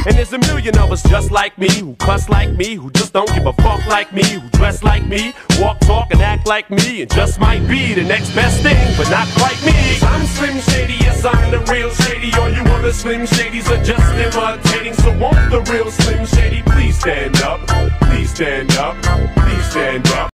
And there's a million of us just like me, who cuss like me, who just don't give a fuck like me, who dress like me, walk, talk, and act like me, and just might be the next best thing, but not quite me. I'm Slim Shady, yes, I'm the real Shady. All you other Slim Shadys are just imitating. So won't the real Slim Shady please stand up? Please stand up. Please stand up.